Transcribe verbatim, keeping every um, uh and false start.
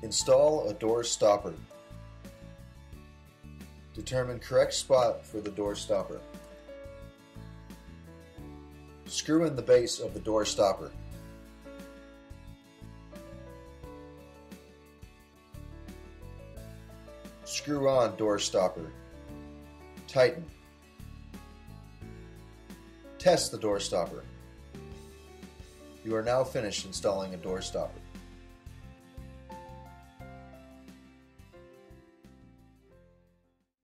Install a door stopper. Determine correct spot for the door stopper. Screw in the base of the door stopper. Screw on door stopper. Tighten. Test the door stopper. You are now finished installing a door stopper.